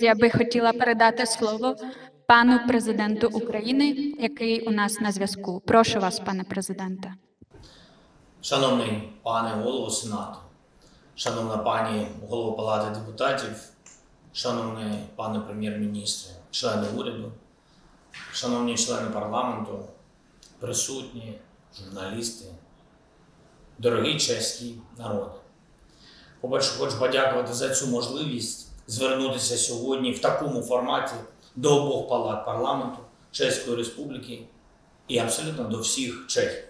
Я би хотіла передати слово пану президенту України, який у нас на зв'язку. Прошу вас, пане президенте. Шановний пане голово Сенату, шановна пані голова Палати депутатів, шановний пане прем'єр-міністр, члени уряду, шановні члени парламенту, присутні, журналісти, дорогий чеський народ. По-перше, хочу подякувати за цю можливість звернутися сьогодні в такому форматі до обох палат парламенту Чеської Республіки і абсолютно до всіх чехів.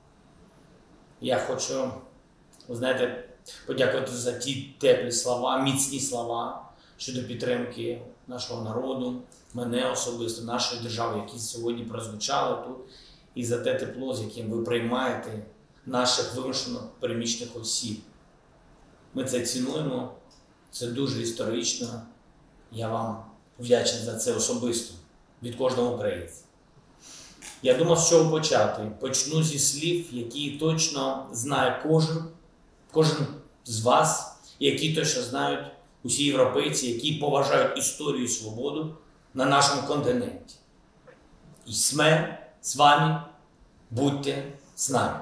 Я хочу, ви знаєте, подякувати за ті теплі слова, міцні слова щодо підтримки нашого народу, мене особисто, нашої держави, які сьогодні прозвучали тут, і за те тепло, з яким ви приймаєте наших вимушено переміщених осіб. Ми це цінуємо, це дуже історично. Я вам вдячний за це особисто, від кожного українця. Я думав, з чого почати. Почну зі слів, які точно знає кожен з вас, які точно знають усі європейці, які поважають історію і свободу на нашому континенті. І сме з вами, будьте з нами.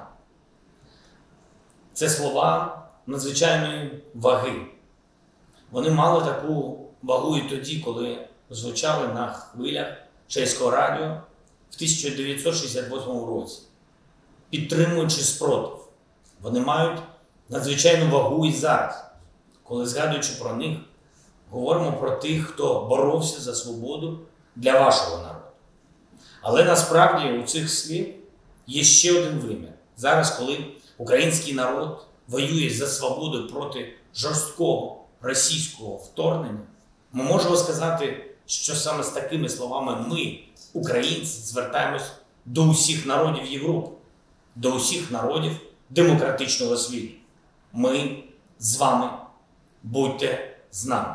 Це слова надзвичайної ваги. Вони мали таку вагу і тоді, коли звучали на хвилях чеського радіо в 1968 році, підтримуючи спротив. Вони мають надзвичайну вагу і зараз, коли, згадуючи про них, говоримо про тих, хто боровся за свободу для вашого народу. Але насправді у цих слів є ще один вимір. Зараз, коли український народ воює за свободу проти жорсткого російського вторгнення, ми можемо сказати, що саме з такими словами ми, українці, звертаємось до усіх народів Європи, до усіх народів демократичного світу. Ми з вами, будьте з нами.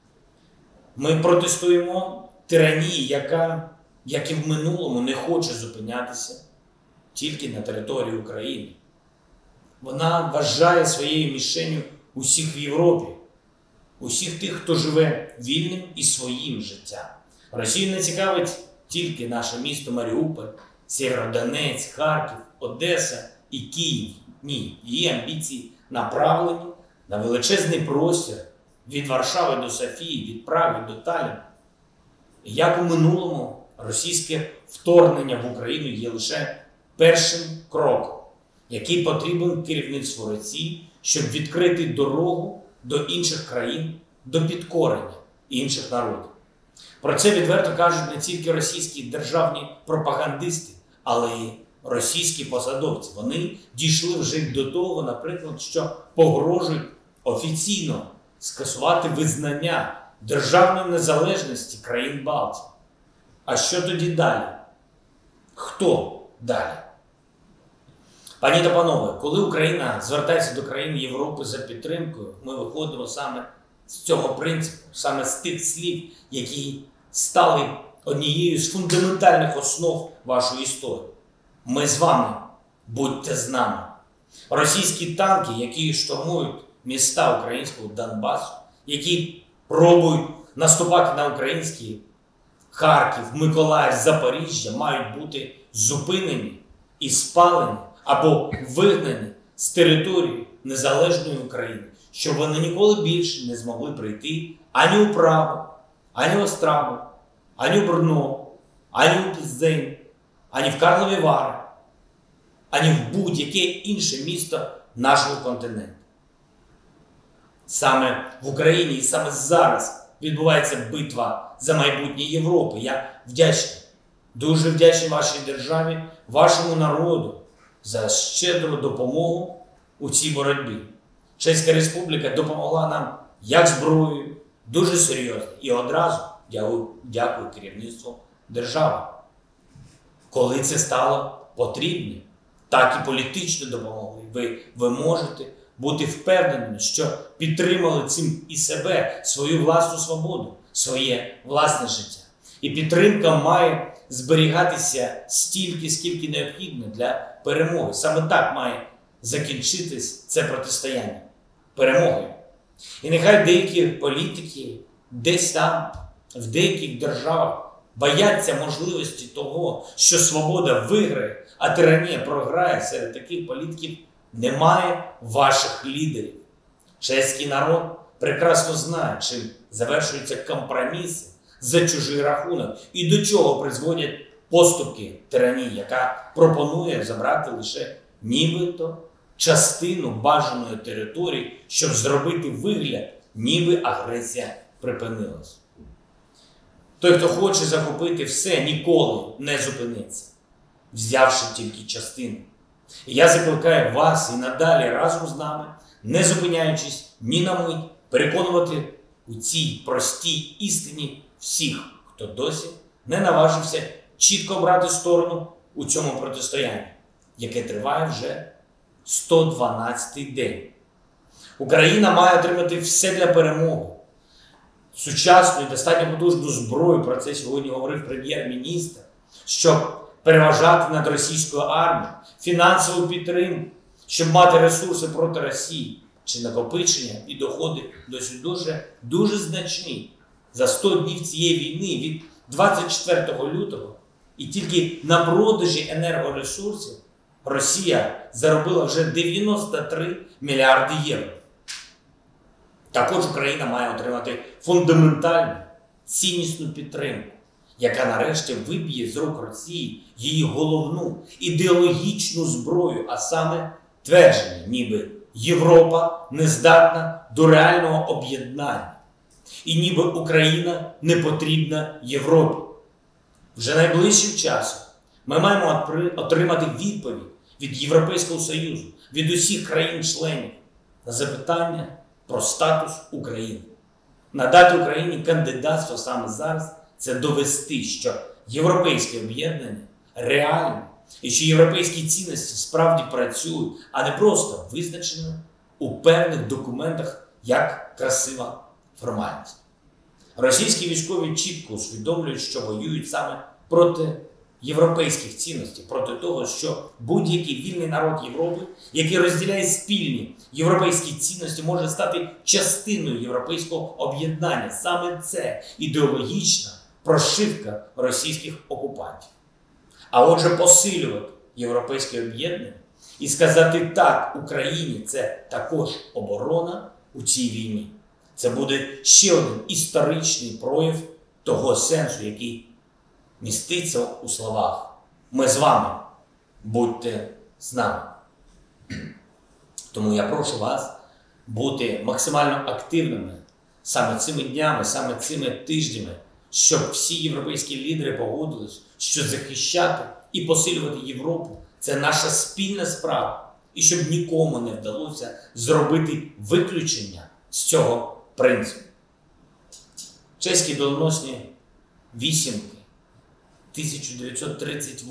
Ми протестуємо тиранії, яка, як і в минулому, не хоче зупинятися тільки на території України. Вона вважає своєю мішенью усіх в Європі, усіх тих, хто живе вільним і своїм життям. Росію не цікавить тільки наше місто Маріуполь, Сєвєродонецьк, Харків, Одеса і Київ. Ні, її амбіції направлені на величезний простір від Варшави до Софії, від Праги до Талліна. І як у минулому, російське вторгнення в Україну є лише першим кроком, який потрібен керівництву Росії, щоб відкрити дорогу до інших країн, до підкорення інших народів. Про це відверто кажуть не тільки російські державні пропагандисти, але й російські посадовці. Вони дійшли вже до того, наприклад, що погрожують офіційно скасувати визнання державної незалежності країн Балтії. А що тоді далі? Хто далі? Пані та панове, коли Україна звертається до країн Європи за підтримкою, ми виходимо саме з цього принципу, саме з тих слів, які стали однією з фундаментальних основ вашої історії. Ми з вами, будьте з нами. Російські танки, які штурмують міста українського Донбасу, які пробують наступати на українські Харків, Миколаїв, Запоріжжя, мають бути зупинені і спалені або вигнані з території незалежної України, щоб вони ніколи більше не змогли прийти ані у Прагу, ані в Остраву, ані в Брно, ані у Плздень, ані в Карлові Вари, ані в будь-яке інше місто нашого континенту. Саме в Україні і саме зараз відбувається битва за майбутнє Європи. Я вдячний, дуже вдячний вашій державі, вашому народу за щедру допомогу у цій боротьбі. Чеська Республіка допомогла нам як зброєю, дуже серйозно, і одразу дякую керівництву держави. Коли це стало потрібно, так і політично допомогли. Ви можете бути впевненими, що підтримали цим і себе, свою власну свободу, своє власне життя. І підтримка має зберігатися стільки, скільки необхідно для перемоги. Саме так має закінчитись це протистояння перемогою. І нехай деякі політики десь там, в деяких державах, бояться можливості того, що свобода виграє, а тиранія програє, серед таких політиків немає ваших лідерів. Чеський народ прекрасно знає, чим завершуються компроміси за чужий рахунок і до чого призводять поступки тиранії, яка пропонує забрати лише нібито частину бажаної території, щоб зробити вигляд, ніби агресія припинилась. Той, хто хоче захопити все, ніколи не зупиниться, взявши тільки частину. І я закликаю вас і надалі разом з нами, не зупиняючись ні на мить, переконувати у цій простій істині всіх, хто досі не наважився чітко брати сторону у цьому протистоянні, яке триває вже 112-й день. Україна має отримати все для перемоги. Сучасну і достатньо потужну зброю, про це сьогодні говорив прем'єр-міністр, щоб переважати над російською армією, фінансову підтримку, щоб мати ресурси проти Росії, чи накопичення і доходи досі дуже значні. За 100 днів цієї війни від 24 лютого і тільки на продажі енергоресурсів Росія заробила вже 93 мільярди євро. Також Україна має отримати фундаментальну, ціннісну підтримку, яка нарешті виб'є з рук Росії її головну ідеологічну зброю, а саме твердження, ніби Європа не здатна до реального об'єднання, і ніби Україна не потрібна Європі. Вже найближчим часом ми маємо отримати відповідь від Європейського Союзу, від усіх країн-членів на запитання про статус України. Надати Україні кандидатство саме зараз – це довести, що європейське об'єднання реально і що європейські цінності справді працюють, а не просто визначені у певних документах як красива формальність. Російські військові чітко усвідомлюють, що воюють саме проти європейських цінностей, проти того, що будь-який вільний народ Європи, який розділяє спільні європейські цінності, може стати частиною європейського об'єднання. Саме це ідеологічна прошивка російських окупантів. А отже, посилювати європейське об'єднання і сказати так Україні – це також оборона у цій війні. Це буде ще один історичний прояв того сенсу, який міститься у словах «Ми з вами, будьте з нами». Тому я прошу вас бути максимально активними саме цими днями, саме цими тижнями, щоб всі європейські лідери погодились, що захищати і посилювати Європу – це наша спільна справа, і щоб нікому не вдалося зробити виключення з цього принципу. Чеські доленосні вісімки 1938,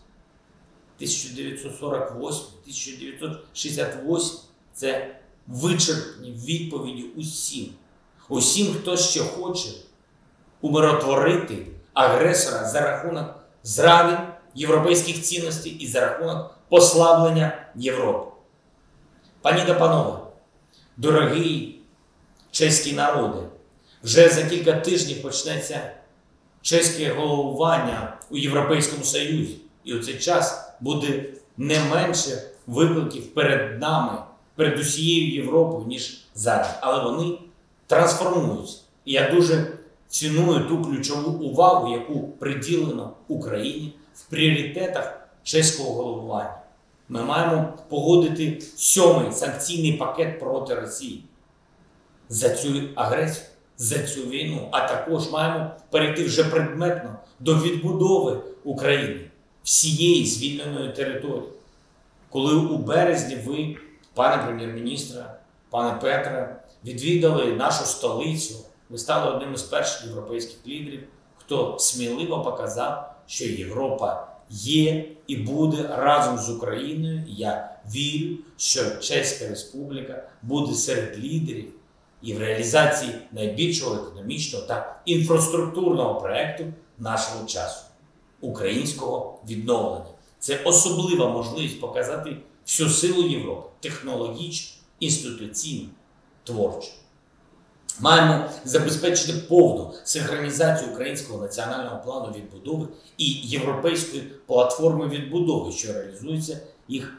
1948, 1968 – це вичерпні відповіді усім, хто ще хоче умиротворити агресора за рахунок зради європейських цінностей і за рахунок послаблення Європи. Пані та панове, дорогий чеський народи, вже за кілька тижнів почнеться чеське головування у Європейському Союзі. І у цей час буде не менше викликів перед нами, перед усією Європою, ніж зараз. Але вони трансформуються. І я дуже ціную ту ключову увагу, яку приділено Україні в пріоритетах чеського головування. Ми маємо погодити 7-й санкційний пакет проти Росії за цю агресію, за цю війну, а також маємо перейти вже предметно до відбудови України, всієї звільненої території. Коли у березні ви, пане прем'єр-міністре, пане Петре, відвідали нашу столицю, ви стали одним із перших європейських лідерів, хто сміливо показав, що Європа є і буде разом з Україною. І я вірю, що Чеська Республіка буде серед лідерів і в реалізації найбільшого економічного та інфраструктурного проєкту нашого часу – українського відновлення. Це особлива можливість показати всю силу Європи – технологічну, інституційну, творчу. Маємо забезпечити повну синхронізацію українського національного плану відбудови і європейської платформи відбудови, що реалізується їх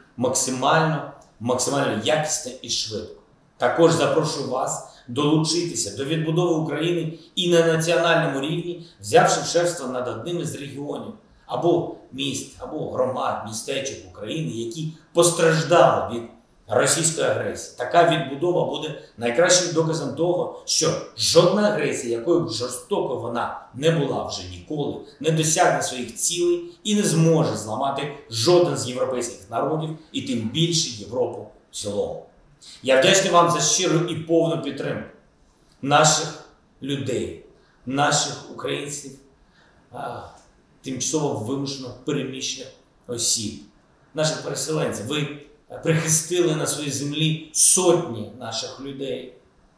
максимально якісно і швидко. Також запрошую вас долучитися до відбудови України і на національному рівні, взявши шефство над одним із регіонів або міст, або громад, містечок України, які постраждали від російської агресії. Така відбудова буде найкращим доказом того, що жодна агресія, якою б жорстоко вона не була вже ніколи, не досягне своїх цілей і не зможе зламати жоден з європейських народів і тим більше Європу в цілому. Я вдячний вам за щиру і повну підтримку наших людей, наших українців, тимчасово вимушено переміщених осіб, наших переселенців. Ви прихистили на своїй землі сотні наших людей,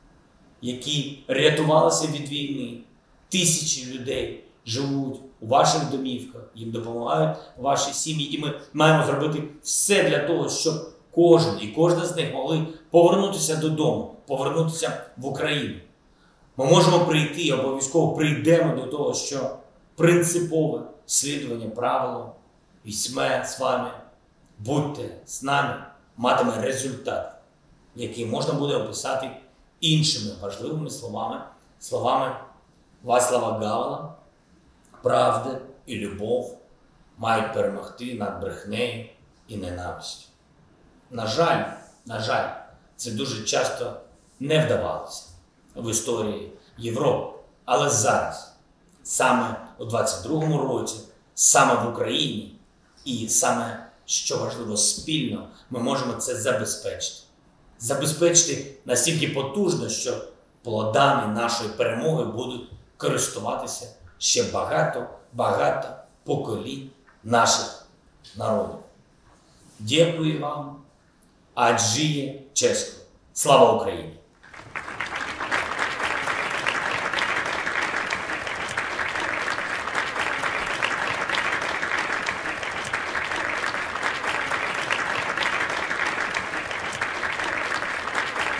які рятувалися від війни. Тисячі людей живуть у ваших домівках, їм допомагають ваші сім'ї. І ми маємо зробити все для того, щоб кожен і кожна з них могли повернутися додому, повернутися в Україну. Ми можемо прийти, і обов'язково прийдемо до того, що принципове слідування правилам «Візьме з вами, будьте з нами» матиме результат, який можна буде описати іншими важливими словами Вацлава Гавела: правда і любов мають перемогти над брехнею і ненавистю. На жаль, це дуже часто не вдавалося в історії Європи. Але зараз, саме у 22-му році, саме в Україні і саме, що важливо, спільно, ми можемо це забезпечити. Забезпечити настільки потужно, що плодами нашої перемоги будуть користуватися ще багато поколінь наших народів. Дякую вам. Аджіє чесно. Слава Україні!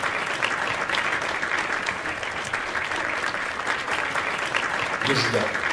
Дуже дякую.